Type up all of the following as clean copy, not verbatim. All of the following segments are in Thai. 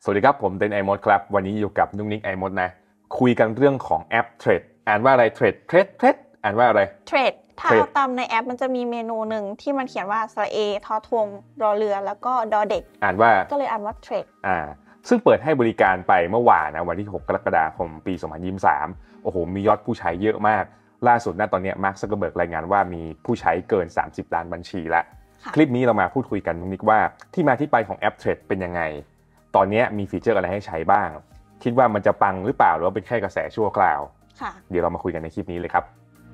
สวัสดีครับผมเต้นไอมดครับวันนี้อยู่กับนุ๊กนิกไอมดนะคุยกันเรื่องของแอปเทรดอ่านว่าอะไรเทรดอ่านว่าอะไรเทรดถ้าเอาตามในแอปมันจะมีเมนูหนึ่งที่มันเขียนว่าสระเอทอทงรอเรือแล้วก็ดอเด็กอ่านว่าก็เลยอ่านว่าเทรดซึ่งเปิดให้บริการไปเมื่อวานนะวันที่6กรกฎาคมปี2023โอ้โหมียอดผู้ใช้เยอะมากล่าสุดณตอนนี้มาร์ค ซักเคอร์เบิร์กรายงานว่ามีผู้ใช้เกิน30ล้านบัญชีแล้วคลิปนี้เรามาพูดคุยกันนุ๊กนิกว่าที่มาที่ไปของแอปเทรดเป็นยังไงตอนนี้มีฟีเจอร์อะไรให้ใช้บ้างคิดว่ามันจะปังหรือเปล่าหรือว่าเป็นแค่กระแสชั่วคราวเดี๋ยวเรามาคุยกันในคลิปนี้เลยครับ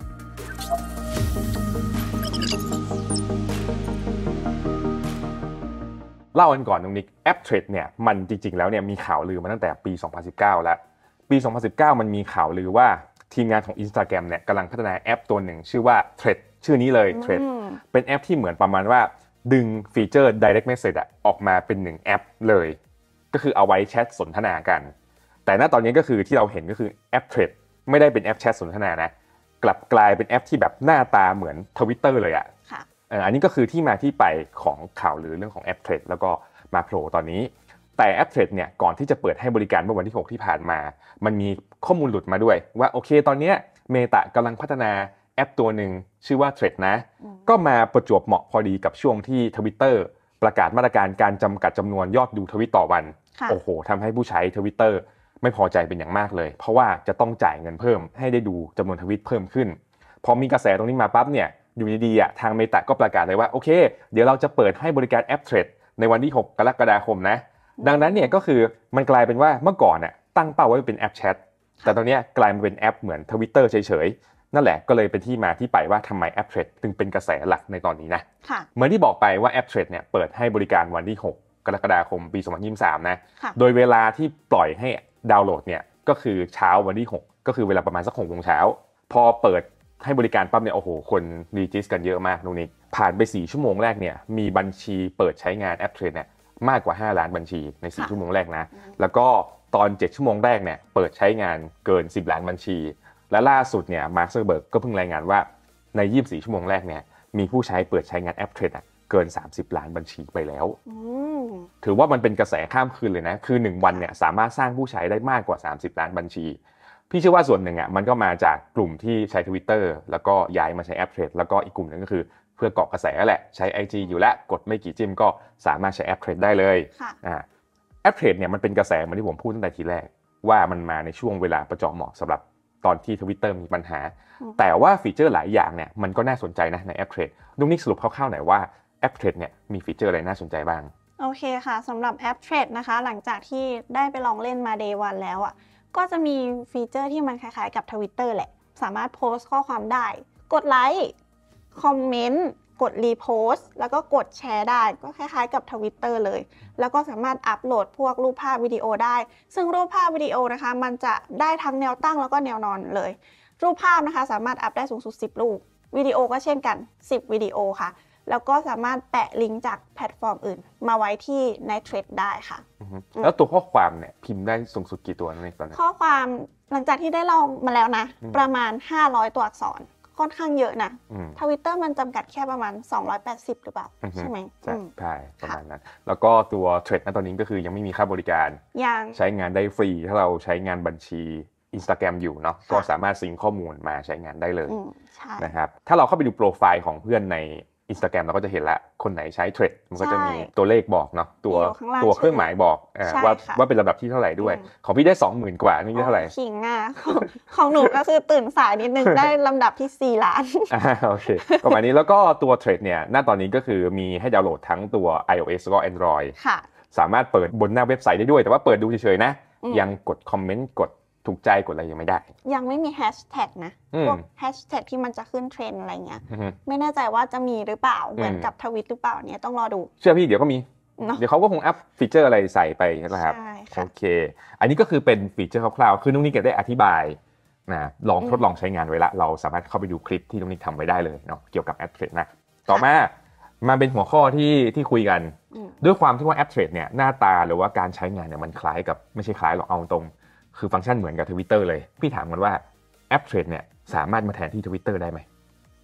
เล่ากันก่อนตรงนี้แอปเทรดเนี่ยมันจริงๆแล้วเนี่ยมีข่าวลือมาตั้งแต่ปี2019แล้วปี2019มันมีข่าวลือว่าทีมงานของ Instagram เนี่ยกำลังพัฒนาแอปตัวหนึ่งชื่อว่า Thread ชื่อนี้เลย Thread เป็นแอปที่เหมือนประมาณว่าดึงฟีเจอร์ Direct Message ออกมาเป็น1แอปเลยก็คือเอาไว้แชทสนทนากันแต่ณตอนนี้ก็คือที่เราเห็นก็คือแอป Thread ไม่ได้เป็นแอปแชทสนทนานะกลับกลายเป็นแอปที่แบบหน้าตาเหมือน Twitter เลยอ่ะอันนี้ก็คือที่มาที่ไปของข่าวลือเรื่องของแอป Thread แล้วก็มาโผล่ตอนนี้แต่แอป Thread เนี่ยก่อนที่จะเปิดให้บริการเมื่อวันที่6ที่ผ่านมามันมีข้อมูลหลุดมาด้วยว่าโอเคตอนนี้เมตากำลังพัฒนาแอปตัวหนึ่งชื่อว่า Thread นะก็มาประจวบเหมาะพอดีกับช่วงที่ Twitter ประกาศมาตรการการจำกัดจำนวนยอดดูทวิตต่อวันโอ้โหทำให้ผู้ใช้ Twitter ไม่พอใจเป็นอย่างมากเลยเพราะว่าจะต้องจ่ายเงินเพิ่มให้ได้ดูจำนวนทวิตเพิ่มขึ้นพอมีกระแสตรงนี้มาปั๊บเนี่ยอยู่ดีๆทางเมตาก็ประกาศเลยว่าโอเคเดี๋ยวเราจะเปิดให้บริการแอป Thread ในวันที่6กรกฎาคมนะดังนั้นเนี่ยก็คือมันกลายเป็นว่าเมื่อก่อนน่ะตั้งเป้าไว้เป็นแอปแชทแต่ตอนนี้กลายมาเป็นแอปเหมือน Twitter เฉยๆนั่นแหละก็เลยเป็นที่มาที่ไปว่าทำไมแอป Thread ถึงเป็นกระแสหลักในตอนนี้นะเหมือนที่บอกไปว่าแอป Thread เนี่ยเปิดให้บริการวันที่6กรกฎาคมปี2023นะโดยเวลาที่ปล่อยให้ดาวน์โหลดเนี่ยก็คือเช้าวันที่6ก็คือเวลาประมาณสัก 6:00 นพอเปิดให้บริการปั๊บเนี่ยโอ้โหคนรีจิสต์กันเยอะมากนู่นนี่ผ่านไป4ชั่วโมงแรกเนี่ยมีบัญชีเปิดใช้งานแอป Thread เนี่ยมากกว่า5ล้านบัญชีใน4ชั่วโมงแรกนะแล้วก็ตอน7ชั่วโมงแรกเนี่ยเปิดใช้งานเกิน10ล้านบัญชีและล่าสุดเนี่ยมาร์ค ซักเคอร์เบิร์กก็เพิ่งรายงานว่าใน24ชั่วโมงแรกเนี่ยมีผู้ใช้เปิดใช้งานแอป Thread เกิน30ล้านบัญชีไปแล้วถือว่ามันเป็นกระแสข้ามคืนเลยนะคือ1วันเนี่ยสามารถสร้างผู้ใช้ได้มากกว่า30ล้านบัญชีพี่เชื่อว่าส่วนหนึ่งมันก็มาจากกลุ่มที่ใช้ Twitter แล้วก็ย้ายมาใช้แอป Thread แล้วก็อีกกลุ่มนึงก็คือเพื่อเกาะกระแสแหละใช้ IG อยู่แล้วกดไม่กี่จิ้มก็สามารถใช้แอป Thread ได้เลยแอป Thread เนี่ยมันเป็นกระแสเหมือนที่ผมพูดตั้งแต่ทีแรกว่ามันมาในช่วงเวลาประจวบเหมาะสำหรับตอนที่ Twitter มีปัญหาแต่ว่าฟีเจอร์หลายอย่างเนี่ยมันก็น่าสนใจนะในแอป Thread นุ๊กนิกสรุปคร่าวๆหน่อยว่าแอป Thread เนี่ยมีฟีเจอร์อะไรน่าสนใจบ้างโอเคค่ะสำหรับแอป Thread นะคะหลังจากที่ได้ไปลองเล่นมา Day 1 แล้วก็จะมีฟีเจอร์ที่มันคล้ายๆกับ Twitter แหละสามารถโพสต์ข้อความได้กดไลค์คอมเมนต์กดรีโพสต์แล้วก็กดแชร์ได้ก็คล้ายๆกับ Twitter เลยแล้วก็สามารถอัปโหลดพวกรูปภาพวิดีโอได้ซึ่งรูปภาพวิดีโอนะคะมันจะได้ทั้งแนวตั้งแล้วก็แนวนอนเลยรูปภาพนะคะสามารถอัพได้สูงสุด10รูปวิดีโอก็เช่นกัน10วิดีโอค่ะแล้วก็สามารถแปะลิงก์จากแพลตฟอร์มอื่นมาไว้ที่ใน Thread ได้ค่ะแล้วตัวข้อความเนี่ยพิมพ์ได้สูงสุดกี่ตัวในตอนนี้ข้อความหลังจากที่ได้ลองมาแล้วนะประมาณ500ตัวอักษรค่อนข้างเยอะนะ Twitter มันจำกัดแค่ประมาณ280หรือเปล่าใช่ไหมใช่ประมาณนั้นแล้วก็ตัว Thread ตอนนี้ก็คือยังไม่มีค่าบริการใช้งานได้ฟรีถ้าเราใช้งานบัญชี Instagram อยู่เนาะก็สามารถซิงค์ข้อมูลมาใช้งานได้เลยนะครับถ้าเราเข้าไปดูโปรไฟล์ของเพื่อนในInstagram เราก็จะเห็นละคนไหนใช้ Thread มันก็จะมีตัวเลขบอกเนาะตัวเครื่องหมายบอกว่าเป็นลำดับที่เท่าไหร่ด้วยของพี่ได้ 20,000 กว่านี่เท่าไหร่ขิงของหนูก็คือตื่นสายนิดนึงได้ลำดับที่4ล้านโอเคประมาณนี้แล้วก็ตัว Thread เนี่ยณตอนนี้ก็คือมีให้ดาวน์โหลดทั้งตัว iOS แล้วก็ Android สามารถเปิดบนหน้าเว็บไซต์ได้ด้วยแต่ว่าเปิดดูเฉยๆนะยังกดคอมเมนต์กดถูกใจกดอะไรยังไม่ได้ยังไม่มีแฮชแท็กนะพวกแฮชแท็กที่มันจะขึ้นเทรนด์อะไรเงี้ยไม่แน่ใจว่าจะมีหรือเปล่าเหมือนกับทวิตหรือเปล่าเนี่ยต้องรอดูเชื่อพี่เดี๋ยวก็มีเดี๋ยวเขาก็คงอัพฟีเจอร์อะไรใส่ไปนะครับโอเคอันนี้ก็คือเป็นฟีเจอร์คร่าวๆคือนุ๊กนิกได้อธิบายนะลองทดลองใช้งานไว้ละเราสามารถเข้าไปดูคลิปที่นุ๊กนิกทำไว้ได้เลยเนาะเกี่ยวกับแอปเทรดนะต่อมาเป็นหัวข้อที่คุยกันด้วยความที่ว่าแอปเทรดเนี่ยหน้าตาหรือว่าการใช้งานเนี่ยมันคล้ายกับไม่ใช่คล้ายหรอกเอาตรงคือฟังก์ชันเหมือนกับ Twitter เลยพี่ถามกันว่าแอป Thread เนี่ยสามารถมาแทนที่ Twitter ได้ไหม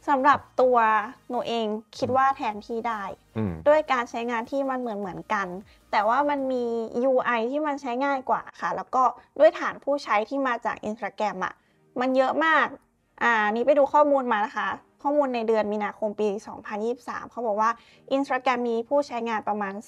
สำหรับตัวหนูเองคิดว่าแทนที่ได้ด้วยการใช้งานที่มันเหมือนกันแต่ว่ามันมี UI ที่มันใช้ง่ายกว่าค่ะแล้วก็ด้วยฐานผู้ใช้ที่มาจาก Instagram อ่ะมันเยอะมากนี่ไปดูข้อมูลมานะคะข้อมูลในเดือนมีนาคมปี 2023 เขาบอกว่า Instagram มีผู้ใช้งานประมาณ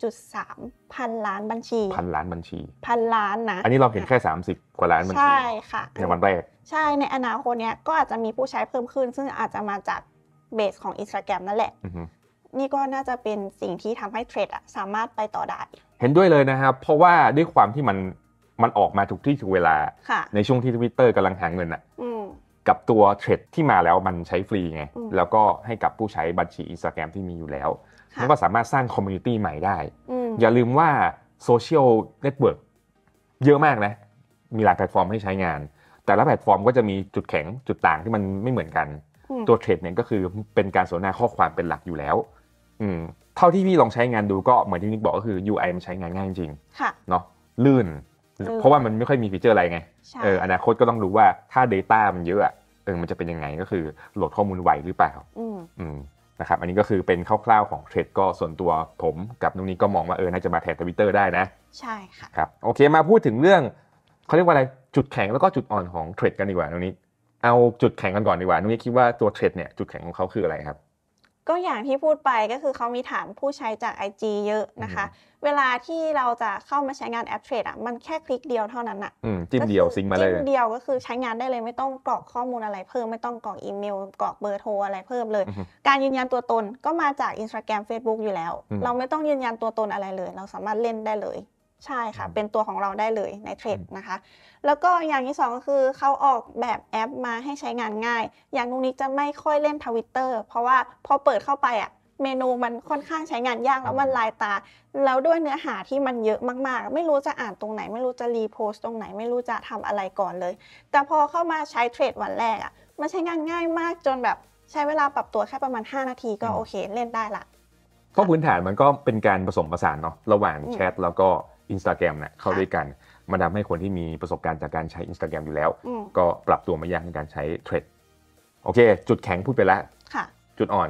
2.3 พันล้านบัญชีพันล้านบัญชีพันล้านนะอันนี้เราเห็นแค่30กว่าล้านบัญชีใช่ค่ะในวันแรกใช่ในอนาคตเนี้ยก็อาจจะมีผู้ใช้เพิ่มขึ้นซึ่งอาจจะมาจากเบสของ Instagram นั่นแหละนี่ก็น่าจะเป็นสิ่งที่ทำให้เทรดสามารถไปต่อได้เห็นด้วยเลยนะครับเพราะว่าด้วยความที่มันออกมาถูกที่ถูกเวลาในช่วงที่ Twitter กำลังหาเงินกับตัวเทรดที่มาแล้วมันใช้ฟรีไงแล้วก็ให้กับผู้ใช้บัญชี Instagram ที่มีอยู่แล้วมันก็สามารถสร้างคอมมูนิตี้ใหม่ได้อย่าลืมว่าโซเชียลเน็ตเวิร์กเยอะมากนะมีหลายแพลตฟอร์มให้ใช้งานแต่ละแพลตฟอร์มก็จะมีจุดแข็งจุดต่างที่มันไม่เหมือนกันตัวเทรดเนี่ยก็คือเป็นการสนทนาข้อความเป็นหลักอยู่แล้วเท่าที่พี่ลองใช้งานดูก็เหมือนที่นิกบอกก็คือ UI มันใช้งานง่ายจริงๆเนาะลื่นเพราะว่ามันไม่ค่อยมีฟีเจอร์อะไรไงอนาคตก็ต้องดูว่าถ้า data มันเยอะมันจะเป็นยังไงก็คือโหลดข้อมูลไวหรือเปล่านะครับอันนี้ก็คือเป็นคร่าวๆของเทรดก็ส่วนตัวผมกับนุ้นี่ก็มองว่าน่าจะมาแทน Twitter ได้นะใช่ค่ะครับโอเคมาพูดถึงเรื่องเขาเรียกว่าอะไรจุดแข็งแล้วก็จุดอ่อนของเทรดกันดีกว่านุ้นี่เอาจุดแข็งกันก่อนดีกว่านุ้นี่คิดว่าตัวเทรดเนี่ยจุดแข็งของเขาคืออะไรครับก็อย่างที่พูดไปก็คือเขามีฐานผู้ใช้จาก IG เยอะนะคะเวลาที่เราจะเข้ามาใช้งานแอปเทรดมันแค่คลิกเดียวเท่านั้นจิ้มเดียวซิงค์มาเลยจิ้มเดียวก็คือใช้งานได้เลยไม่ต้องกรอกข้อมูลอะไรเพิ่มไม่ต้องกรอกอีเมลกรอกเบอร์โทรอะไรเพิ่มเลยการยืนยันตัวตนก็มาจาก Instagram Facebook อยู่แล้วเราไม่ต้องยืนยันตัวตนอะไรเลยเราสามารถเล่นได้เลยใช่ค่ะเป็นตัวของเราได้เลยในเทรดนะคะแล้วก็อย่างที่2ก็คือเขาออกแบบแอปมาให้ใช้งานง่ายอย่างนุ้นี่จะไม่ค่อยเล่น Twitter เพราะว่าพอเปิดเข้าไปเมนูมันค่อนข้างใช้งานยากแล้วมันลายตาแล้วด้วยเนื้อหาที่มันเยอะมากๆไม่รู้จะอ่านตรงไหนไม่รู้จะรีโพสต์ตรงไหนไม่รู้จะทำอะไรก่อนเลยแต่พอเข้ามาใช้เทรดวันแรกมันใช้งานง่ายมากจนแบบใช้เวลาปรับตัวแค่ประมาณ5นาทีก็โอเคเล่นได้ละเพราะพื้นฐานมันก็เป็นการผสมผสานเนาะระหว่างแชทแล้วก็ Instagram เนี่ยเข้าด้วยกันมันทำให้คนที่มีประสบการณ์จากการใช้ Instagram อยู่แล้วก็ปรับตัวไม่ยากในการใช้เทรดโอเคจุดแข็งพูดไปแล้วจุดอ่อน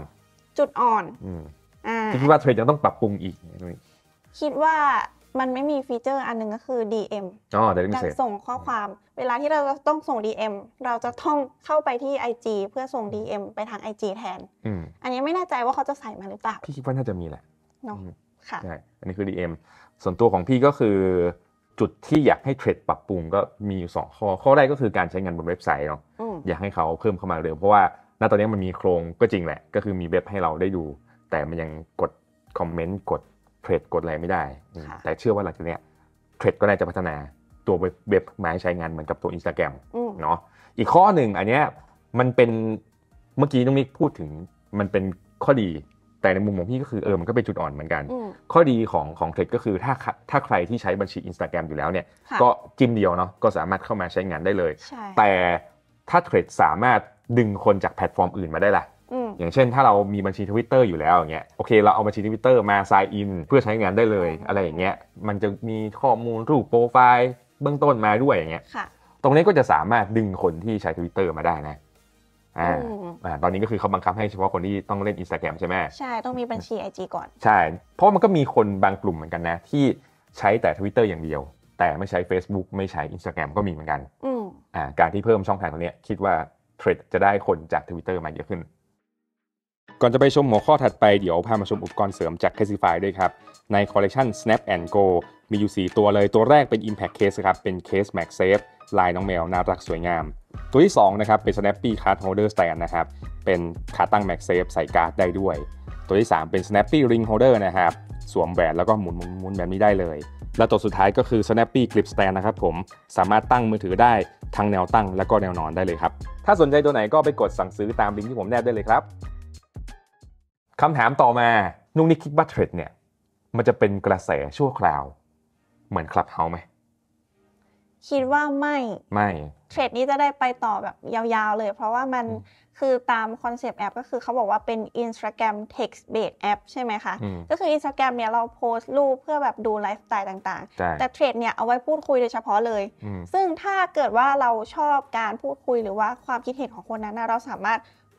คิดว่าเทรดยังต้องปรับปรุงอีกคิดว่ามันไม่มีฟีเจอร์อันนึงก็คือ DM การส่งข้อความเวลาที่เราต้องส่ง DM เราจะต้องเข้าไปที่ IG เพื่อส่ง DM ไปทาง IG แทนอันนี้ไม่แน่ใจว่าเขาจะใส่มาหรือเปล่าพี่คิดว่าน่าจะมีแหละเนาะค่ะใช่อันนี้คือ DM ส่วนตัวของพี่ก็คือจุดที่อยากให้เทรดปรับปรุงก็มีอยู่2ข้อแรกก็คือการใช้งานบนเว็บไซต์เนาะอยากให้เขาเพิ่มเข้ามาเร็วเพราะว่าณตอนนี้มันมีโครงก็จริงแหละก็คือมีเว็บให้เราได้ดูแต่มันยังกดคอมเมนต์กดเทรดกดอะไรไม่ได้แต่เชื่อว่าหลังจากนี้เทรดก็น่าจะพัฒนาตัวเว็บมาให้ใช้งานเหมือนกับตัว Instagram เนาะอีกข้อหนึ่งอันเนี้ยมันเป็นเมื่อกี้น้องนิกพูดถึงมันเป็นข้อดีแต่ในมุมของพี่ก็คือมันก็เป็นจุดอ่อนเหมือนกันข้อดีของเทรดก็คือถ้าใครที่ใช้บัญชี Instagram อยู่แล้วเนี่ยก็จิ้มเดียวเนาะก็สามารถเข้ามาใช้งานได้เลยแต่ถ้าเทรดสามารถดึงคนจากแพลตฟอร์มอื่นมาได้ล่ะอย่างเช่นถ้าเรามีบัญชี Twitter อยู่แล้วอย่างเงี้ยโอเคเราเอาบัญชี Twitter มา sign in เพื่อใช้งานได้เลยอะไรอย่างเงี้ยมันจะมีข้อมูลรูปโปรไฟล์เบื้องต้นมาด้วยอย่างเงี้ยตรงนี้ก็จะสามารถดึงคนที่ใช้ Twitter มาได้นะตอนนี้ก็คือเขาบังคับให้เฉพาะคนที่ต้องเล่น Instagram ใช่ไหมใช่ต้องมีบัญชี IG ก่อนใช่เพราะมันก็มีคนบางกลุ่มเหมือนกันนะที่ใช้แต่ Twitter อย่างเดียวแต่ไม่ใช้ Facebook ไม่ใช้ Instagram ก็มีเหมือนกันการที่เพิ่มช่องทางตรงนี้คิดว่าเทรดจะได้คนจาก Twitter มาเยอะขึ้นก่อนจะไปชมหัวข้อถัดไปเดี๋ยวพามาชมอุปกรณ์เสริมจาก Casetify ด้วยครับในคอลเลคชัน Snap and Go มีอยู่4ตัวเลยตัวแรกเป็น Impact Case ครับเป็น Case MagSafe ลายน้องแมวน่ารักสวยงามตัวที่2นะครับเป็น Snappy Card Holder Stand นะครับเป็นขาตั้ง MagSafe ใส่การ์ดได้ด้วยตัวที่3เป็น Snappy Ring Holder นะครับสวมแหวนแล้วก็หมุนแบบนี้ได้เลยและตัวสุดท้ายก็คือ Snappy Clip Stand นะครับผมสามารถตั้งมือถือได้ทั้งแนวตั้งและก็แนวนอนได้เลยครับถ้าสนใจตัวไหนก็ไปกดสั่งซื้อตามลิงก์ที่ผมแนบได้เลยครับคำถามต่อมานุ๊กนิกคิดว่าเทรดเนี่ยมันจะเป็นกระแสชั่วคราวเหมือน Clubhouse ไหมคิดว่าไม่เทรดนี้จะได้ไปต่อแบบยาวๆเลยเพราะว่ามันคือตามคอนเซปต์แอปก็คือเขาบอกว่าเป็น Instagram Text Based App ใช่ไหมคะก็คือ Instagram เนี่ยเราโพสต์รูปเพื่อแบบดูไลฟ์สไตล์ต่างๆแต่เทรดเนี่ยเอาไว้พูดคุยโดยเฉพาะเลยซึ่งถ้าเกิดว่าเราชอบการพูดคุยหรือว่าความคิดเห็นของคนนั้นเราสามารถ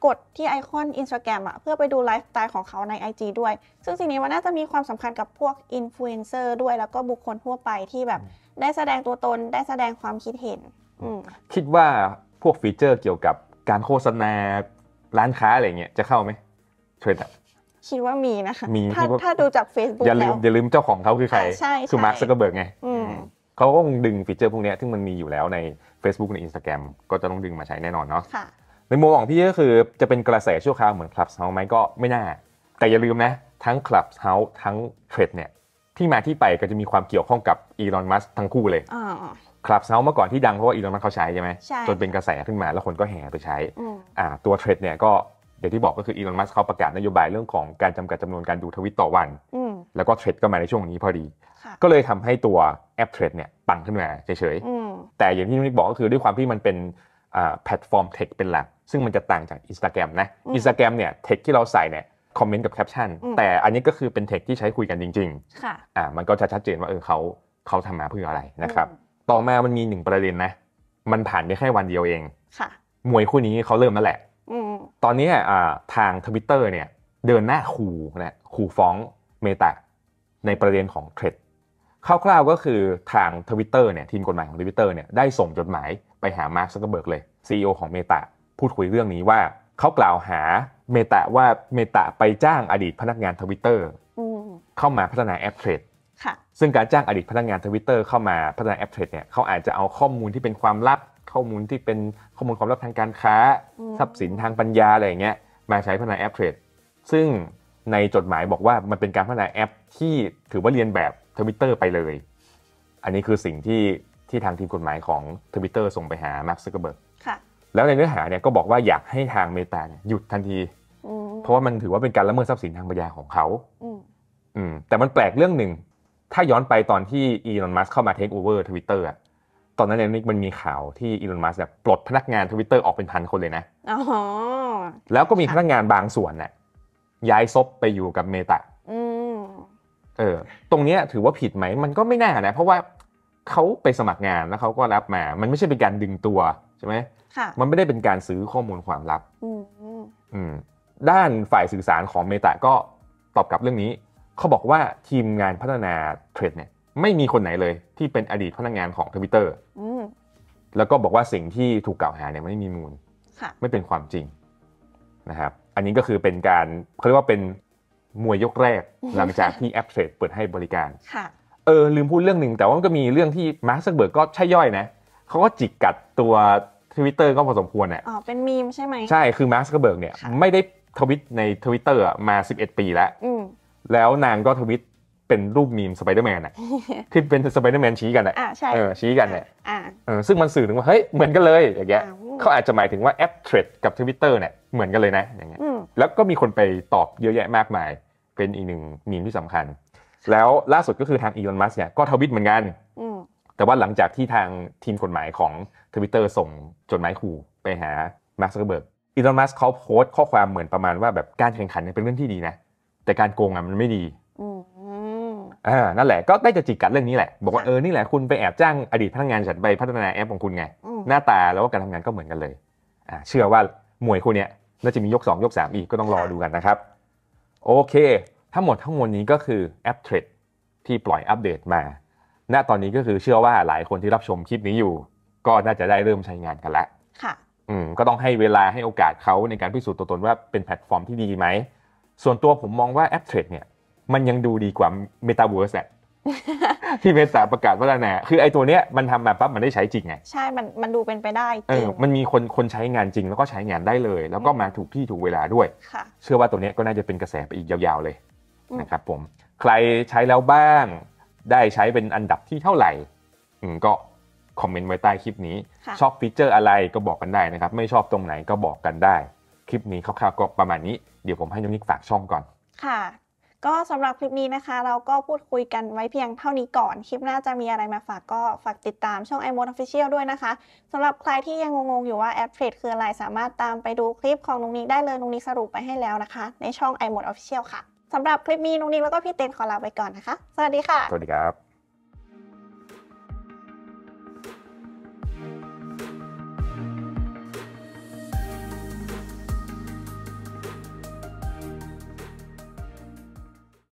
กดที่ไอคอน Instagram เพื่อไปดูไลฟ์สไตล์ของเขาใน IG ด้วยซึ่งสิ่งนี้มันน่าจะมีความสำคัญกับพวกอินฟลูเอนเซอร์ด้วยแล้วก็บุคคลทั่วไปที่แบบได้แสดงตัวตนได้แสดงความคิดเห็นคิดว่าพวกฟีเจอร์เกี่ยวกับการโฆษณาร้านค้าอะไรเงี้ยจะเข้าไหมเทรดคิดว่ามีนะคะมีถ้าดูจาก Facebook อย่าลืมเจ้าของเขาคือใครคือมาร์ค ซักเคอร์เบิร์กไงเขาก็ดึงฟีเจอร์พวกนี้ที่มันมีอยู่แล้วใน Facebook ใน Instagram ก็จะต้องดึงมาใช้แน่นอนเนาะในมุมของพี่ก็คือจะเป็นกระแสชั่วคราวเหมือน Clubhouse ไหมก็ไม่น่าแต่อย่าลืมนะทั้ง Clubhouse ทั้ง Thread เนี่ยที่มาที่ไปก็จะมีความเกี่ยวข้องกับอีลอนมัสก์ทั้งคู่เลยClubhouse เมื่อก่อนที่ดังเพราะว่าอีลอนมัสก์เขาใช้ใช่ไหมจนเป็นกระแสขึ้นมาแล้วคนก็แห่ไปใช้ตัว Thread เนี่ยก็อย่างที่บอกก็คืออีลอนมัสก์เขาประกาศนโยบายเรื่องของการจำกัดจำนวนการดูทวิตต่อวันแล้วก็ Thread ก็มาในช่วงนี้พอดีก็เลยทำให้ตัวแอป Thread เนี่ยปังขึ้นมาเฉยๆแต่อย่างที่นิกบอกก็คือด้วยความที่มันเป็นแพลตฟอร์มเทคเป็นหลักซึ่งมันจะต่างจาก Instagram นะ Instagram เนี่ยเทคที่เราใส่เนี่ยคอมเมนต์กับแคปชั่นแต่อันนี้ก็คือเป็นเทคที่ใช้คุยกันจริงๆมันก็จะชัดเจนว่าเขาทำมาเพื่ออะไรนะครับต่อมามันมี1ประเด็นนะมันผ่านไปแค่วันเดียวเองมวยคู่นี้เขาเริ่มแล้วแหละตอนนี้ทาง Twitter เนี่ยเดินหน้าขู่ฟ้องเมตาในประเด็นของเทรดคร่าวๆก็คือทาง Twitter เนี่ยทีมกฎหมายของ Twitter เนี่ยได้ส่งจดหมายไปหามาร์ค ซักเคอร์เบิร์กเลย CEO ของเมตาพูดคุยเรื่องนี้ว่าเขากล่าวหาเมตาว่าเมตาไปจ้างอดีตพนักงาน Twitter เข้ามาพัฒนาแอปเทรดซึ่งการจ้างอดีตพนักงาน Twitter เข้ามาพัฒนาแอปเทรดเนี่ยเขาอาจจะเอาข้อมูลที่เป็นความลับข้อมูลที่เป็นข้อมูลความลับทางการค้าทรัพย์สินทางปัญญาอะไรอย่างเงี้ยมาใช้พัฒนาแอปเทรดซึ่งในจดหมายบอกว่ามันเป็นการพัฒนาแอปที่ถือว่าเรียนแบบ Twitter ไปเลยอันนี้คือสิ่งที่ทางทีมกฎหมายของ Twitter ส่งไปหามาร์ค ซักเคอร์เบิร์กแล้วในเนื้อหาเนี่ยก็บอกว่าอยากให้ทางเมตาหยุดทันทีเพราะว่ามันถือว่าเป็นการละเมิดทรัพย์สินทางปัญญาของเขาแต่มันแปลกเรื่องหนึ่งถ้าย้อนไปตอนที่อีลอนมัสก์เข้ามาเทคโอเวอร์ Twitter ตอนนั้นเนี่ยมันมีข่าวที่อีลอนมัสก์ปลดพนักงาน Twitter ออกเป็นพันคนเลยนะแล้วก็มีพนักงานบางส่วนน่ะย้ายซบไปอยู่กับเมตาตรงนี้ถือว่าผิดไหมมันก็ไม่น่านะเพราะว่าเขาไปสมัครงานแล้วเขาก็รับมามันไม่ใช่เป็นการดึงตัวใช่ไหมมันไม่ได้เป็นการซื้อข้อมูลความลับด้านฝ่ายสื่อสารของเมตาก็ตอบกลับเรื่องนี้เขาบอกว่าทีมงานพัฒนาเทรดเนี่ยไม่มีคนไหนเลยที่เป็นอดีตพนักงานของ Twitter แล้วก็บอกว่าสิ่งที่ถูกกล่าวหาเนี่ยไม่มีมูลไม่เป็นความจริงนะครับอันนี้ก็คือเป็นการเขาเรียกว่าเป็นมวยยกแรกหลังจากที่แอปเทรดเปิดให้บริการลืมพูดเรื่องนึงแต่ว่ามันก็มีเรื่องที่มาร์ค ซักเคอร์เบิร์กก็ใช่ย่อยนะเขาก็จิกกัดตัว Twitter ก็พอสมควรน่ะเป็นมีมใช่ไหมใช่คือมาร์ค ซักเคอร์เบิร์กเนี่ยไม่ได้ทวิตใน Twitter มา11ปีแล้วนางก็ทวิตเป็นรูปมีมสไปเดอร์แมนอ่ะที่เป็นสไปเดอร์แมนชี้กันอ่ะชี้กันเนี่ยซึ่งมันสื่อถึงว่าเฮ้ยเหมือนกันเลยอย่างเงี้ยเขาอาจจะหมายถึงว่าแอปเทรดกับ Twitter เนี่ยเหมือนกันเลยนะอย่างเงี้ยแล้วก็มีคนไปตอบเยอะแยะมากมายเป็นอีกหนึ่งมีมที่สำคัญแล้วล่าสุดก็คือทางอีลอนมัสก์เนี่ยก็ทวิตเหมือนกันแต่ว่าหลังจากที่ทางทีมกฎหมายของ Twitter ส่งจดหมายขู่ไปหามาร์ค ซักเคอร์เบิร์กอีลอนมัสก์เขาโพสต์ข้อความเหมือนประมาณว่าแบบการแข่งขันเนี่ยเป็นเรื่องที่ดีนะแต่การโกงมันไม่ดีนั่นแหละก็ได้จะจิกกัดเรื่องนี้แหละบอกว่านี่แหละคุณไปแอบจ้างอดีตพนักงานฉันไปพัฒนาแอปของคุณไงหน้าตาแล้วก็การทำงานก็เหมือนกันเลยเชื่อว่ามวยคู่นี้น่าจะมียก2ยก3อีกก็ต้องรอดูกันนะครับโอเคทั้งหมดทั้งมวลนี้ก็คือแอปเทรดที่ปล่อยอัปเดตมาณตอนนี้ก็คือเชื่อว่าหลายคนที่รับชมคลิปนี้อยู่ก็น่าจะได้เริ่มใช้งานกันแล้วก็ต้องให้เวลาให้โอกาสเขาในการพิสูจน์ตัวตนว่าเป็นแพลตฟอร์มที่ดีไหมส่วนตัวผมมองว่าแอปเทรดเนี่ยมันยังดูดีกว่า Metaverse ที่เมตาประกาศพัฒนาคือไอ้ตัวเนี้ยมันทำมาปั๊บมันได้ใช้จริงไงใช่มันดูเป็นไปได้จริงมันมีคนใช้งานจริงแล้วก็ใช้งานได้เลยแล้วก็มาถูกที่ถูกเวลาด้วยเชื่อว่าตัวเนี้ยก็น่าจะเป็นกระแสไปอีกยาวๆเลยนะครับผมใครใช้แล้วบ้างได้ใช้เป็นอันดับที่เท่าไหร่ก็คอมเมนต์ไว้ใต้คลิปนี้ชอบฟีเจอร์อะไรก็บอกกันได้นะครับไม่ชอบตรงไหนก็บอกกันได้คลิปนี้คร่าวๆก็ประมาณนี้เดี๋ยวผมให้น้องนิกฝากช่องก่อนค่ะก็สำหรับคลิปนี้นะคะเราก็พูดคุยกันไว้เพียงเท่านี้ก่อนคลิปหน้าจะมีอะไรมาฝากก็ฝากติดตามช่อง iMode Official ด้วยนะคะสำหรับใครที่ยังงงๆอยู่ว่าแอปเทรดคืออะไรสามารถตามไปดูคลิปของนุ๊กนิกได้เลยนุ๊กนิกสรุปไปให้แล้วนะคะในช่อง iMode Official ค่ะสำหรับคลิปนี้นุ๊กนิกแล้วก็พี่เต้นขอลาไปก่อนนะคะสวัสดีค่ะสวัสดีครับ